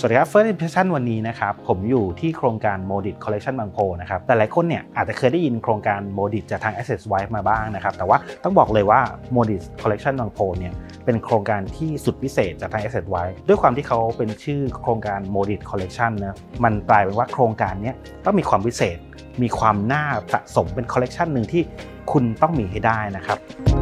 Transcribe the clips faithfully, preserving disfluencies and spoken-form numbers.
สวัสดีครับ First Impression วันนี้นะครับผมอยู่ที่โครงการ Modit Collection บางโพนะครับแต่หลายคนเนี่ยอาจจะเคยได้ยินโครงการ Modit จากทาง Access Wise มาบ้างนะครับแต่ว่าต้องบอกเลยว่า Modit Collection บางโพเนี่ยเป็นโครงการที่สุดพิเศษจากทาง Access Wise ด้วยความที่เขาเป็นชื่อโครงการ Modit Collection นะมันกลายเป็นว่าโครงการนี้ต้องมีความพิเศษมีความน่าสะสมเป็นคอลเลกชันหนึ่งที่คุณต้องมีให้ได้นะครับ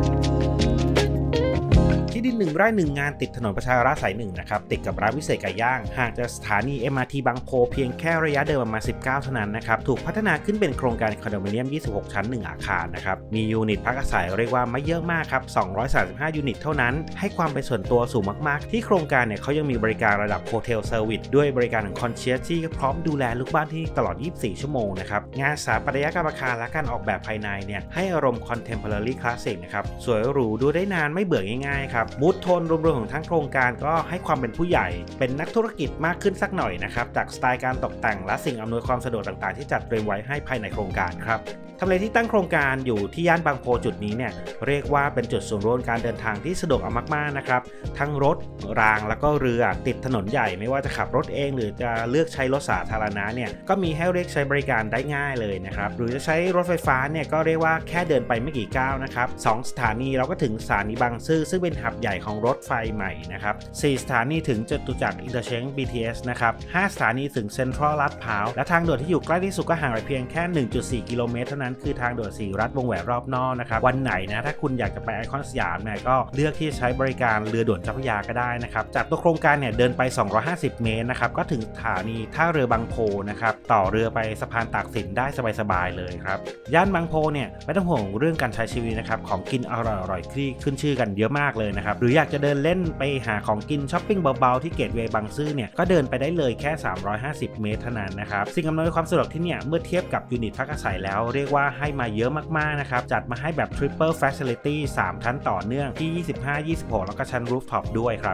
ที่ดินหนึ่งไร่หนึ่งงานติดถนนประชาราษฎร์สายหนึ่งนะครับติดกับร้านวิเศษไก่ย่างห่างจากสถานี เอ็ม อาร์ ที บางโพเพียงแค่ระยะเดินประมาณสิบเก้าเท่านั้นนะครับถูกพัฒนาขึ้นเป็นโครงการคอนโดมิเนียมยี่สิบหกชั้นหนึ่งอาคารนะครับมียูนิตพักอาศัยเรียกว่าไม่เยอะมากครับสองร้อยสามสิบห้ายูนิตเท่านั้นให้ความเป็นส่วนตัวสูงมากๆที่โครงการเนี่ยเขายังมีบริการระดับโฮเทลเซอร์วิสด้วยบริการของคอนเชียร์ที่พร้อมดูแลลูกบ้านที่ตลอดยี่สิบสี่ชั่วโมงนะครับงานสถาปัตยกรรมอาคารและการออกแบบภายในเนี่ยให้อารมณ์ Contemporary Classic นะครับสวยหรูดูได้นานไม่เบื่อง่ายๆครับมูดโทนรวมๆของทั้งโครงการก็ให้ความเป็นผู้ใหญ่เป็นนักธุรกิจมากขึ้นสักหน่อยนะครับจากสไตล์การตกแต่งและสิ่งอำนวยความสะดวกต่างๆที่จัดเตรียมไว้ให้ภายในโครงการครับทำเลที่ตั้งโครงการอยู่ที่ย่านบางโพจุดนี้เนี่ยเรียกว่าเป็นจุดศูนย์รวมการเดินทางที่สะดวกเอามากๆนะครับทั้งรถรางแล้วก็เรือติดถนนใหญ่ไม่ว่าจะขับรถเองหรือจะเลือกใช้รถสาธารณะเนี่ยก็มีให้เรียกใช้บริการได้ง่ายเลยนะครับหรือจะใช้รถไฟฟ้าเนี่ยก็เรียกว่าแค่เดินไปไม่กี่ก้าวนะครับสองสถานีเราก็ถึงสถานีบางซื่อซึ่งเป็นหับใหญ่ของรถไฟใหม่นะครับสี่สถานีถึงจตุจักรอินเตอร์เชนจ์ บี ที เอส นะครับห้าสถานีถึงเซ็นทรัลลาดพร้าวและทางด่วนที่อยู่ใกล้ที่สุดก็ห่างไปเพียงแค่ หนึ่งจุดสี่ กิโลเมตรเท่านั้นคือทางด่วนรัฐวงแหวนรอบนอกนะครับวันไหนนะถ้าคุณอยากจะไปไอคอนสยามเนี่ยก็เลือกที่จะใช้บริการเรือด่วนเจ้าพระยาก็ได้นะครับจากตัวโครงการเนี่ยเดินไปสองร้อยห้าสิบเมตรนะครับก็ถึงสถานีท่าเรือบางโพนะครับต่อเรือไปสะพานตากสินได้สบายๆเลยครับย่านบางโพเนี่ยไม่ต้องห่วงเรื่องการใช้ชีวิตนะครับของกินอร่อยๆที่ขึ้นชื่อกันเยอะมากเลยนะครับหรืออยากจะเดินเล่นไปหาของกินช้อปปิ้งเบาๆที่เกตเวย์บางซื่อเนี่ยก็เดินไปได้เลยแค่สามร้อยห้าสิบเมตรเท่านั้นนะครับสิ่งอำนวยความสะดวกที่เนี่ยเมื่อเทียบกับยูนิตพักอาศัยแล้วเรียกว่าให้มาเยอะมากๆนะครับจัดมาให้แบบ Triple Facility สามชั้นต่อเนื่องที่ยี่สิบห้า ยี่สิบหกแล้วก็ชั้น Rooftop ด้วยครับ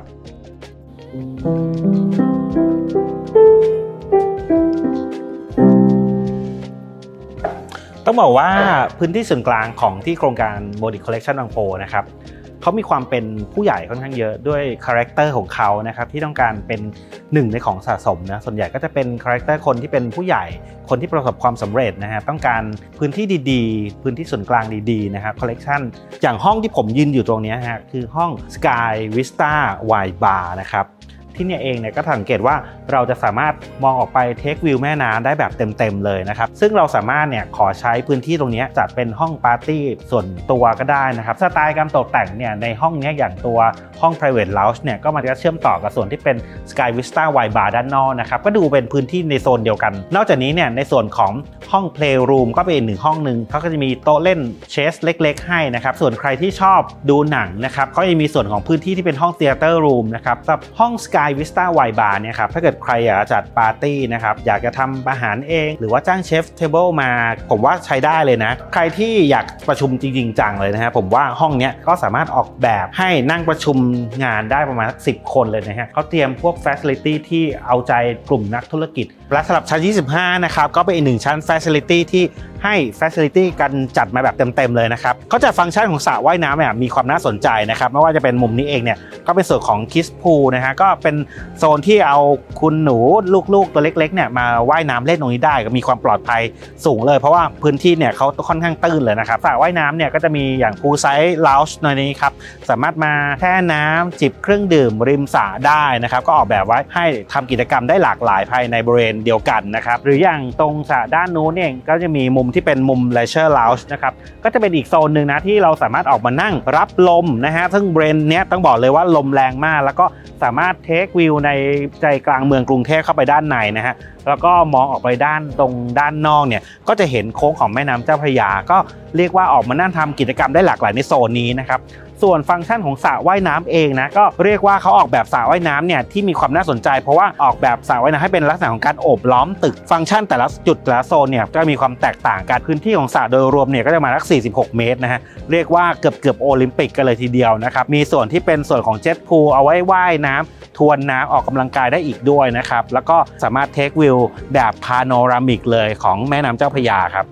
ต้องบอกว่าพื้นที่ส่วนกลางของที่โครงการ Modit Collection บางโพนะครับเขามีความเป็นผู้ใหญ่ค่อนข้างเยอะด้วยคาแรคเตอร์ของเขานะครับที่ต้องการเป็นหนึ่งในของสะสมนะส่วนใหญ่ก็จะเป็นคาแรคเตอร์คนที่เป็นผู้ใหญ่คนที่ประสบความสำเร็จนะฮะต้องการพื้นที่ดีๆพื้นที่ส่วนกลางดีๆนะครับคอลเลกชันอย่างห้องที่ผมยืนอยู่ตรงนี้ฮะคือห้อง Sky Vista Wine Bar นะครับที่นี่เองเนี่ยก็สังเกตว่าเราจะสามารถมองออกไปเทควิวแม่น้ำได้แบบเต็มๆเลยนะครับซึ่งเราสามารถเนี่ยขอใช้พื้นที่ตรงนี้จัดเป็นห้องปาร์ตี้ส่วนตัวก็ได้นะครับสไตล์การตกแต่งเนี่ยในห้องนี้อย่างตัวห้อง private lounge เนี่ยก็มันจะเชื่อมต่อกับส่วนที่เป็น Sky Vista Wine Bar ด้านนอกนะครับก็ดูเป็นพื้นที่ในโซนเดียวกันนอกจากนี้เนี่ยในส่วนของห้อง playroom ก็เป็นอีกหนึ่งห้องนึงเขาก็จะมีโต๊ะเล่นเชสเล็กๆให้นะครับส่วนใครที่ชอบดูหนังนะครับเขาจะมีส่วนของพื้นที่ที่เป็นห้อง theater room นะครับสำหรับห้อง Sky Vista Wine Bar เนี่ยครับถ้าเกิดใครอยากจัดปาร์ตี้นะครับอยากจะทำอาหารเองหรือว่าจ้างเชฟเทเบิลมาผมว่าใช้ได้เลยนะใครที่อยากประชุมจริงๆจังเลยนะฮะผมว่าห้องนี้ก็สามารถออกแบบให้นั่งประชุมงานได้ประมาณสิบคนเลยนะฮะเขาเตรียมพวก Facility ที่เอาใจกลุ่มนักธุรกิจและสำหรับชั้นยี่สิบห้านะครับก็เป็นอีกหนึ่งชั้น Facility ที่ให้ Facility กันจัดมาแบบเต็มๆเลยนะครับเขาจัดฟังก์ชันของสระว่ายน้ำเนี่ยมีความน่าสนใจนะครับไม่ว่าจะเป็นมุมนี้เองเนี่ยก็เป็นส่วนของ Kids Pool นะฮะก็เป็นโซนที่เอาคุณหนูลูกๆตัวเล็กๆเนี่ยมาว่ายน้ำเล่นตรงนี้ได้ก็มีความปลอดภัยสูงเลยเพราะว่าพื้นที่เนี่ยเขาค่อนข้างตื้นเลยนะครับสระว่ายน้ำเนี่ยก็จะมีอย่าง Pool Side Lounge ในนี้ครับสามารถมาแช่น้ำจิบเครื่องดื่มริมสระได้นะครับก็ออกแบบไว้ให้ทำกิจกรรมได้หลากหลายภายในบริเวณเดียวกันนะครับหรืออย่างตรงสระด้านนู้นเนี่ยก็จะมีมุมที่เป็นมุม Leisure Lounge นะครับก็จะเป็นอีกโซนหนึ่งนะที่เราสามารถออกมานั่งรับลมนะฮะซึ่งบริเวณเนี้ยต้องบอกเลยว่าลมแรงมากแล้วก็สามารถเทควิวในใจกลางเมืองกรุงเทพเข้าไปด้านในนะฮะแล้วก็มองออกไปด้านตรงด้านนอกเนี่ยก็จะเห็นโค้งของแม่น้ำเจ้าพระยาก็เรียกว่าออกมานั่งทำกิจกรรมได้หลากหลายในโซนนี้นะครับส่วนฟังก์ชันของสระว่ายน้ำเองนะก็เรียกว่าเขาออกแบบสระว่ายน้ำเนี่ยที่มีความน่าสนใจเพราะว่าออกแบบสระว่ายน้ำให้เป็นลักษณะของการโอบล้อมตึกฟังก์ชันแต่ละจุดแต่ละโซนเนี่ยก็มีความแตกต่างกันพื้นที่ของสระโดยรวมเนี่ยก็จะมาสักสี่สิบหกเมตรนะฮะเรียกว่าเกือบเกือบโอลิมปิกกันเลยทีเดียวนะครับมีส่วนที่เป็นส่วนของเจ็ตพูลเอาไว้ว่ายน้ำทวนน้ำออกกำลังกายได้อีกด้วยนะครับแล้วก็สามารถเทควิวแบบพาโนรามิกเลยของแม่น้ำเจ้าพระยาครับ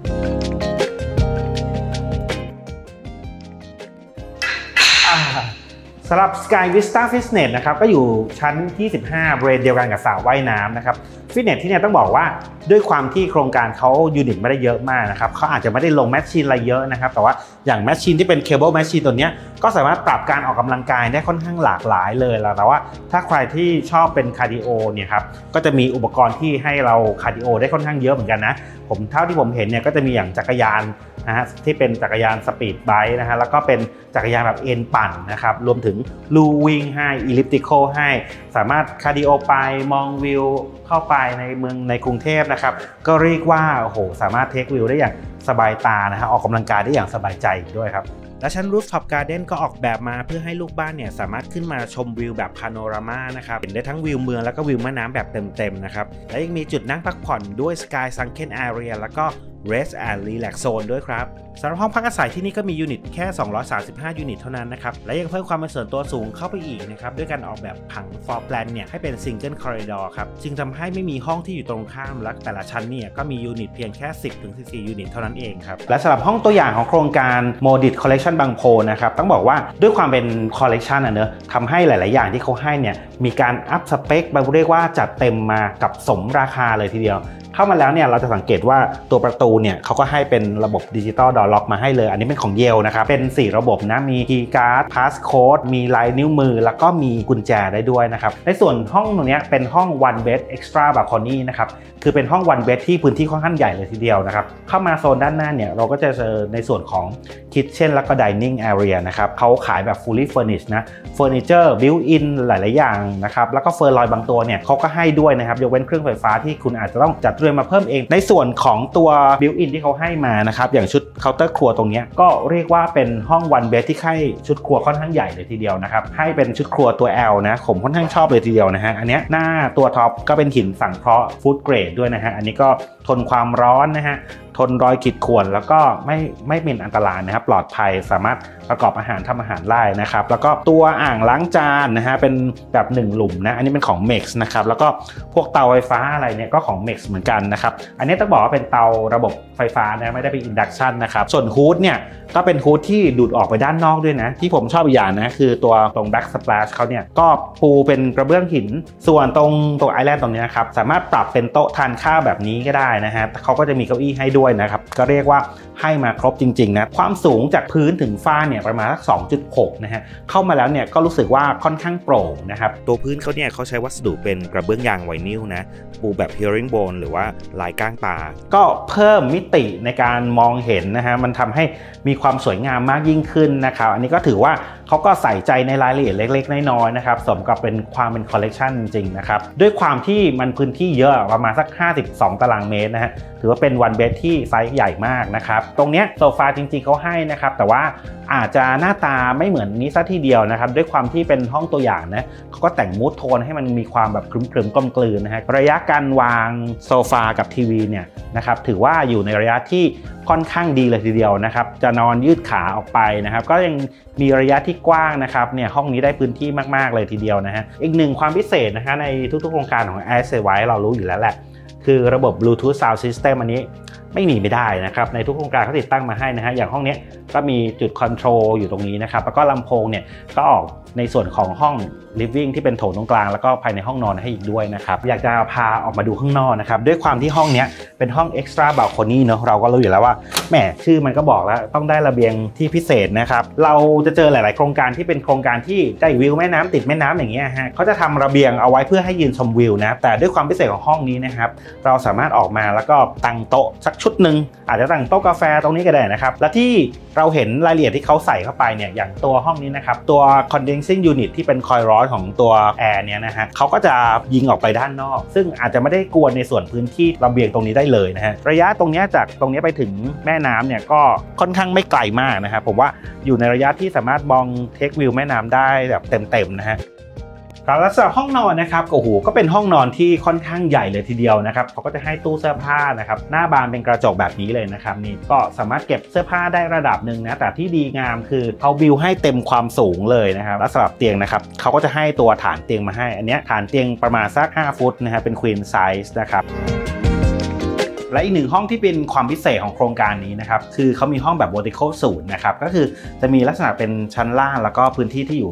สำหรับ Sky Vista Fitness นะครับก็อยู่ชั้นที่สิบห้าบริเวณเดียวกันกับสระว่ายน้ำนะครับฟิตเนสที่เนี่ยต้องบอกว่าด้วยความที่โครงการเขายูนิตไม่ได้เยอะมากนะครับเขาอาจจะไม่ได้ลงแมชชีนอะไรเยอะนะครับแต่ว่าอย่างแมชชีนที่เป็นเคเบิลแมชชีนตัวนี้ก็สามารถปรับการออกกำลังกายได้ค่อนข้างหลากหลายเลยแล้วแต่ว่าถ้าใครที่ชอบเป็นคาร์ดิโอเนี่ยครับก็จะมีอุปกรณ์ที่ให้เราคาร์ดิโอได้ค่อนข้างเยอะเหมือนกันนะผมเท่าที่ผมเห็นเนี่ยก็จะมีอย่างจักรยานนะฮะที่เป็นจักรยานสปีดไบค์นะฮะแล้วก็เป็นจักรยานแบบเอ็นปั่นนะครับรวมถึงลูวิ่งให้อิลิปติคอลให้สามารถคาร์ดิโอไปมองวิวเข้าไปในเมืองในกรุงเทพนะครับก็เรียกว่าโอ้โหสามารถเทควิวได้อย่างสบายตานะฮะออกกำลังกายได้อย่างสบายใจด้วยครับและชั้น Rooftop Garden ก็ออกแบบมาเพื่อให้ลูกบ้านเนี่ยสามารถขึ้นมาชมวิวแบบพาโนรามานะครับเห็นได้ทั้งวิวเมืองแล้วก็วิวแม่น้ำแบบเต็มๆนะครับและยังมีจุดนั่งพักผ่อนด้วย Sky Sunken Area แล้วก็ Rest and Relax Zone ด้วยครับสำหรับห้องพักอาศัยที่นี่ก็มียูนิตแค่สองร้อยสามสิบห้ายูนิตเท่านั้นนะครับและยังเพิ่มความเป็นส่วนตัวสูงเข้าไปอีกนะครับด้วยการออกแบบผัง floor plan เนี่ยให้เป็น Single Corridor ครับจึงทำให้ไม่มีห้องที่อยู่ตรงข้ามและแต่ละชั้นเนี่ยก็มียูนิตเพียงแค่ สิบถึงสิบสี่ ยูนิตเท่านั้นเองครับและสำหรับห้องตัวอย่างของโครงการ Modit Collection บางโพนะครับต้องบอกว่าด้วยความเป็น Collection อ่ะเนอะทำให้หลายๆอย่างที่เขาให้เนี่ยมีการอัพสเปคบางเรียกว่าจัดเต็มมากับสมราคาเลยทีเดียวเข้ามาแล้วเนี่ยเราจะสังเกตว่าตัวประตูเนี่ยเขาก็ให้เป็นระบบดิจิตอลดอร์ล็อกมาให้เลยอันนี้เป็นของเยลนะครับเป็นสี่ระบบนะมีคีย์การ์ดพาสโค้ดมีลายนิ้วมือแล้วก็มีกุญแจได้ด้วยนะครับในส่วนห้องตรงนี้เป็นห้อง one bed extra balcony นะครับคือเป็นห้อง one bed ที่พื้นที่ค่อนข้างใหญ่เลยทีเดียวนะครับเข้ามาโซนด้านหน้าเนี่ยเราก็จะเจอในส่วนของ kitchen แล้วก็ dining area นะครับเขาขายแบบ fully furnished นะเฟอร์นิเจอร์ built in หลายๆอย่างนะครับแล้วก็เฟอร์ลอยบางตัวเนี่ยเขาก็ให้ด้วยนะครับยกเว้นเครื่องไฟฟ้าที่คุณอาจจะต้องจัดเตรียมมาเพิ่มเองในส่วนของตัว built in ที่เขาให้มานะครับอย่างชุดเคาน์เตอร์ครัวตรงนี้ก็เรียกว่าเป็นห้อง one bed ที่ให้ชุดครัวค่อนข้างใหญ่เลยทีเดียวนะครับให้เป็นชุดครัวตัว L นะผมค่อนข้างชอบเลยทีเดียวนะฮะอันนี้หน้าตัวท็อปก็เป็นหินสังเคราะห์ฟู้ดเกรดด้วยนะฮะอันนี้ก็ทนความร้อนนะฮะทนรอยขีดข่วนแล้วก็ไม่ไม่เป็นอันตรายนะครับปลอดภัยสามารถประกอบอาหารทำอาหารได้นะครับแล้วก็ตัวอ่างล้างจานนะฮะเป็นแบบหนึ่งหลุมนะอันนี้เป็นของ Mex นะครับแล้วก็พวกเตาไฟฟ้าอะไรเนี่ยก็ของ Mex เหมือนกันนะครับอันนี้ต้องบอกว่าเป็นเตาระบบไฟฟ้านะไม่ได้เป็น Induction นะครับส่วนฮูดเนี่ยก็เป็นฮูดที่ดูดออกไปด้านนอกด้วยนะที่ผมชอบอีกอย่างนะคือตัวตรง Back Splash เขาเนี่ยก็ปูเป็นกระเบื้องหินส่วนตรงตัวไอแลนด์ตรงนี้นะครับสามารถปรับเป็นโต๊ะทานข้าวแบบนี้ก็ได้นะฮะเขาก็จะมีเก้าอี้ให้ด้วยนะครับก็เรียกว่าให้มาครบจริงๆนะความสูงจากพื้นถึงฝ้าเนี่ยประมาณสัก สองจุดหก นะฮะเข้ามาแล้วเนี่ยก็รู้สึกว่าค่อนข้างโปร่งนะครับตัวพื้นเขาเนี่ยเขาใช้วัสดุเป็นกระเบื้องยางไวนิลนะปูแบบ herringbone หรือว่าลายก้างปลาก็เพิ่มมิติในการมองเห็นนะฮะมันทำให้มีความสวยงามมากยิ่งขึ้นนะครับอันนี้ก็ถือว่าเขาก็ใส่ใจในรายละเอียดเล็กๆน้อยๆนะครับสมกับเป็นความเป็นคอลเลกชันจริงๆนะครับด้วยความที่มันพื้นที่เยอะประมาณสักห้าสิบสองตารางเมตรนะฮะถือว่าเป็นวันเบดที่ไซส์ใหญ่มากนะครับตรงเนี้ยโซฟาจริงๆเขาให้นะครับแต่ว่าอาจจะหน้าตาไม่เหมือนนี้ซะทีเดียวนะครับด้วยความที่เป็นห้องตัวอย่างนะเขาก็แต่งมูดโทนให้มันมีความแบบครึมๆกลมกลืนนะฮะระยะการวางโซฟากับทีวีเนี่ยนะครับถือว่าอยู่ในระยะที่ค่อนข้างดีเลยทีเดียวนะครับจะนอนยืดขาออกไปนะครับก็ยังมีระยะที่กว้างนะครับเนี่ยห้องนี้ได้พื้นที่มากๆเลยทีเดียวนะฮะอีกหนึ่งความพิเศษนะฮะในทุกๆโครงการของ Air Service เรารู้อยู่แล้วแหละคือระบบ Bluetooth Sound System อันนี้ไม่หนีไม่ได้นะครับในทุกโครงการเขาติดตั้งมาให้นะฮะอย่างห้องนี้ก็มีจุดคอนโทรลอยู่ตรงนี้นะครับแล้วก็ลำโพงเนี่ยก็ออกในส่วนของห้อง living ที่เป็นโถงตรงกลางแล้วก็ภายในห้องนอนให้อีกด้วยนะครับอยากจะพาออกมาดูข้างนอกนะครับด้วยความที่ห้องนี้เป็นห้อง extra balcony เนอะเราก็รู้อยู่แล้วว่าแหมชื่อมันก็บอกแล้วต้องได้ระเบียงที่พิเศษนะครับเราจะเจอหลายๆโครงการที่เป็นโครงการที่ได้วิวแม่น้ำติดแม่น้ำอย่างเงี้ยฮะเขาจะทำระเบียงเอาไว้เพื่อให้ยืนชมวิวนะแต่ด้วยความพิเศษของห้องนี้นะครับเราสามารถออกมาแล้วก็ตั้งโต๊ะสักชุดหนึ่งอาจจะตั้งโต๊ะกาแฟตรงนี้ก็ได้นะครับและที่เราเห็นรายละเอียดที่เขาใส่เข้าไปเนี่ยอย่างตัวห้องนี้นะครับตัว condensing unit ที่เป็นคอยล์ร้อนของตัวแอร์เนี่ยนะฮะเขาก็จะยิงออกไปด้านนอกซึ่งอาจจะไม่ได้กวนในส่วนพื้นที่ระเบียงตรงนี้ได้เลยนะฮะระยะตรงนี้จากตรงนี้ไปถึงแม่น้ำเนี่ยก็ค่อนข้างไม่ไกลมากนะครับผมว่าอยู่ในระยะที่สามารถมองเทควิวแม่น้ำได้แบบเต็มๆนะฮะครับและสำหรับห้องนอนนะครับโอ้โหก็เป็นห้องนอนที่ค่อนข้างใหญ่เลยทีเดียวนะครับเขาก็จะให้ตู้เสื้อผ้านะครับหน้าบานเป็นกระจกแบบนี้เลยนะครับนี่ก็สามารถเก็บเสื้อผ้าได้ระดับหนึ่งนะแต่ที่ดีงามคือเขาบิวให้เต็มความสูงเลยนะครับและสำหรับเตียงนะครับเขาก็จะให้ตัวฐานเตียงมาให้อันนี้ฐานเตียงประมาณสักห้าฟุตนะฮะเป็น queen size นะครับและอีกหนึ่งห้องที่เป็นความพิเศษของโครงการนี้นะครับคือเขามีห้องแบบ vertical suite นะครับก็คือจะมีลักษณะเป็นชั้นล่างแล้วก็พื้นที่ที่อยู่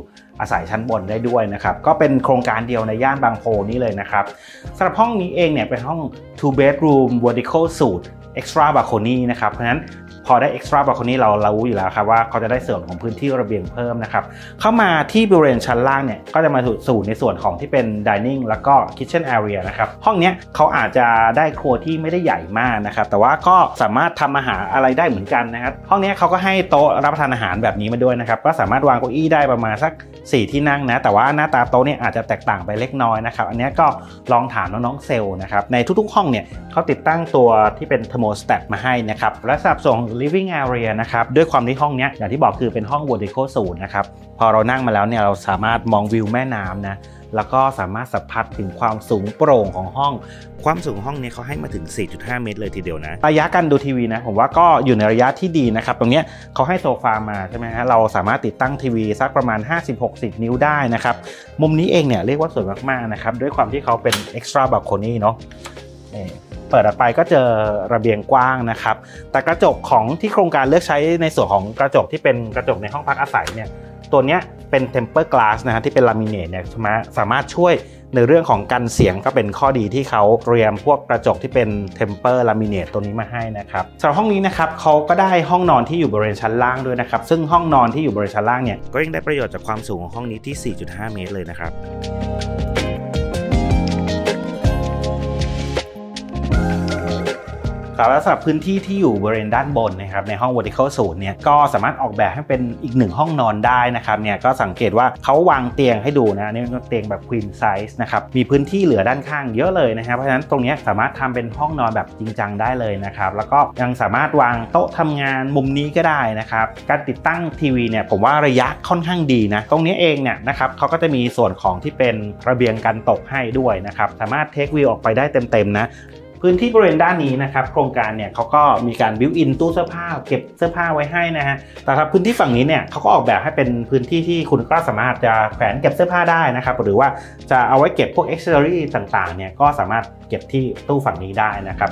อาศัยชั้นบนได้ด้วยนะครับก็เป็นโครงการเดียวในย่านบางโพนี้เลยนะครับสำหรับห้องนี้เองเนี่ยเป็นห้อง two bedroom vertical suite extra balcony นะครับเพราะฉะนั้นพอได้ extra balcony เราเรารู้อยู่แล้วครับว่าเขาจะได้ส่วนของพื้นที่ระเบียงเพิ่มนะครับเข้ามาที่บริเวณชั้นล่างเนี่ยก็จะมาสู่ในส่วนของที่เป็น dining แล้วก็ kitchen area นะครับห้องนี้เขาอาจจะได้ครัวที่ไม่ได้ใหญ่มากนะครับแต่ว่าก็สามารถทำอาหารอะไรได้เหมือนกันนะครับห้องนี้เขาก็ให้โต๊ะรับประทานอาหารแบบนี้มาด้วยนะครับก็สามารถวางเก้าอี้ได้ประมาณสักสี่ที่นั่งนะแต่ว่าหน้าตาโต๊ะเนี่ยอาจจะแตกต่างไปเล็กน้อยนะครับอันนี้ก็ลองถามน้องๆเซลล์นะครับในทุกๆห้องเนี่ยเขาติดตั้งตัวที่เป็น thermostat มาให้นะครับและสำหรับส่วน living area นะครับด้วยความที่ห้องนี้อย่างที่บอกคือเป็นห้อง vertical suite นะครับพอเรานั่งมาแล้วเนี่ยเราสามารถมองวิวแม่น้ำนะแล้วก็สามารถสัมผัสถึงความสูงโปร่งของห้องความสูงห้องนี้เขาให้มาถึง สี่จุดห้า เมตรเลยทีเดียวนะระยะการดูทีวีนะผมว่าก็อยู่ในระยะที่ดีนะครับตรงนี้เขาให้โซฟามาใช่ไหมฮะเราสามารถติดตั้งทีวีสักประมาณ ห้าสิบหกสิบ นิ้วได้นะครับมุมนี้เองเนี่ยเรียกว่าสวยมากๆนะครับด้วยความที่เขาเป็น extra balcony เนาะเปิดออกไปก็เจอระเบียงกว้างนะครับแต่กระจกของที่โครงการเลือกใช้ในส่วนของกระจกที่เป็นกระจกในห้องพักอาศัยเนี่ยตัวนี้เป็น tempered glass นะฮะที่เป็นลามิเนตเนี่ยสามารถช่วยในเรื่องของกันเสียงก็เป็นข้อดีที่เขาเตรียมพวกกระจกที่เป็น temper laminate ตัวนี้มาให้นะครับสำหรับห้องนี้นะครับเขาก็ได้ห้องนอนที่อยู่บริเวณชั้นล่างด้วยนะครับซึ่งห้องนอนที่อยู่บริเวณชั้นล่างเนี่ยก็ยังได้ประโยชน์จากความสูงของห้องนี้ที่ สี่จุดห้า เมตรเลยนะครับแต่สำหรับพื้นที่ที่อยู่บริเวณด้านบนนะครับในห้อง vertical suite เนี่ยก็สามารถออกแบบให้เป็นอีกหนึ่งห้องนอนได้นะครับเนี่ยก็สังเกตว่าเขาวางเตียงให้ดูนะนี่เตียงแบบ queen size นะครับมีพื้นที่เหลือด้านข้างเยอะเลยนะครับเพราะฉะนั้นตรงนี้สามารถทำเป็นห้องนอนแบบจริงจังได้เลยนะครับแล้วก็ยังสามารถวางโต๊ะทำงานมุมนี้ก็ได้นะครับการติดตั้งทีวีเนี่ยผมว่าระยะค่อนข้างดีนะตรงนี้เองเนี่ยนะครับเขาก็จะมีส่วนของที่เป็นระเบียงกันตกให้ด้วยนะครับสามารถเทควิวออกไปได้เต็มๆนะพื้นที่บริเวณด้านนี้นะครับโครงการเนี่ยเขาก็มีการบิวอินตู้เสื้อผ้าเก็บเสื้อผ้าไว้ให้นะฮะแต่ครับพื้นที่ฝั่งนี้เนี่ยเขาก็ออกแบบให้เป็นพื้นที่ที่คุณก็สามารถจะแขวนเก็บเสื้อผ้าได้นะครับหรือว่าจะเอาไว้เก็บพวก accessory ต่างๆเนี่ยก็สามารถเก็บที่ตู้ฝั่งนี้ได้นะครับ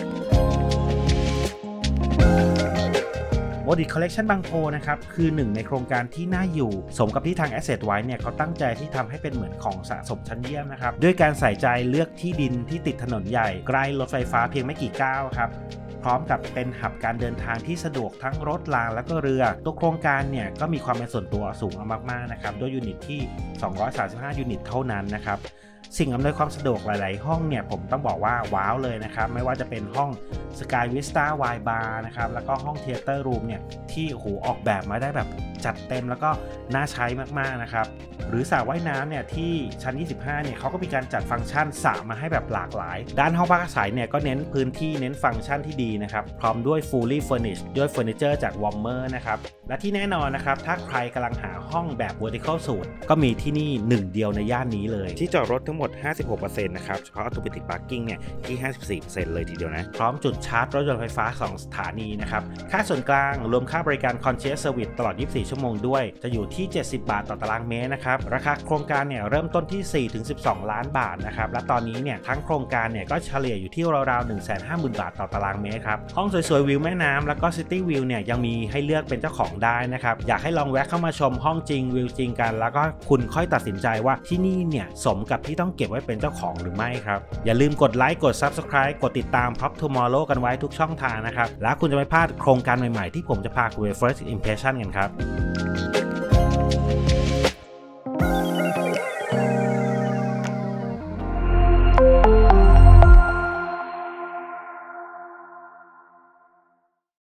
Modic Collection บางโพนะครับคือหนึ่งในโครงการที่น่าอยู่สมกับที่ทาง Asset ไว้เนี่ยเขาตั้งใจที่ทำให้เป็นเหมือนของสะสมชั้นเยี่ยมนะครับด้วยการใส่ใจเลือกที่ดินที่ติดถนนใหญ่ใกล้รถไฟฟ้าเพียงไม่กี่ก้าวครับพร้อมกับเป็นหับการเดินทางที่สะดวกทั้งรถรางและก็เรือตัวโครงการเนี่ยก็มีความเป็นส่วนตัวสูงมากๆนะครับด้วยยูนิตที่สองร้อยสามสิบห้ายูนิตเท่านั้นนะครับสิ่งอำนวยความสะดวกหลายๆห้องเนี่ยผมต้องบอกว่าว้าวเลยนะครับไม่ว่าจะเป็นห้อง Sky Vista Wine Bar นะครับแล้วก็ห้อง Theater Room เนี่ยที่โอ้โหออกแบบมาได้แบบจัดเต็มแล้วก็น่าใช้มากๆนะครับหรือสระว่ายน้ำเนี่ยที่ชั้นยี่สิบห้าเนี่ยเขาก็มีการจัดฟังก์ชันสระมาให้แบบหลากหลายด้านห้องพักอาศัยเนี่ยก็เน้นพื้นที่เน้นฟังก์ชันที่ดีนะครับพร้อมด้วย fully furnished ด้วยเฟอร์นิเจอร์จาก Warmer นะครับและที่แน่นอนนะครับถ้าใครกำลังหาห้องแบบ vertical suite ก็มีที่นี่หนึ่งเดียวในย่านนี้เลยที่จอดรถทั้งหมด ห้าสิบหกเปอร์เซ็นต์ นะครับเฉพาะ automatic parking เนี่ยที่ ห้าสิบสี่เปอร์เซ็นต์ เลยทีเดียวนะพร้อมจุดชาร์จรถยนต์ไฟฟ้าสองสถานีนะครับค่าส่วนกลางรวมค่าบริการ concierge service ตลอดยี่สิบสี่ชั่วโมงด้วยจะอยู่ที่เจ็ดสิบบาทต่อตารางเมตรนะครับราคาโครงการเนี่ยเริ่มต้นที่ สี่ถึงสิบสอง ล้านบาทนะครับและตอนนี้เนี่ยทั้งโครงการเนี่ยก็เฉลี่ยอยู่ที่ราวๆ หนึ่งแสนห้าหมื่น บาทต่อตารางเมตรครับห้องสวยๆวิวแม่น้ำแล้วก็ City View เนี่ยยังมีให้เลือกเป็นเจ้าของได้นะครับอยากให้ลองแวะเข้ามาชมห้องจริงวิวจริงกันแล้วก็คุณค่อยตัดสินใจว่าที่นี่เนี่ยสมกับที่ต้องเก็บไว้เป็นเจ้าของหรือไม่ครับอย่าลืมกดไลค์กด Subscribe กดติดตาม Pop Tomorrow กันไว้ทุกช่องทางนะครับแล้วคุณจะไม่พลาดโครงการใหม่ๆที่ผมจะพาคุณไป First Impression กันครับ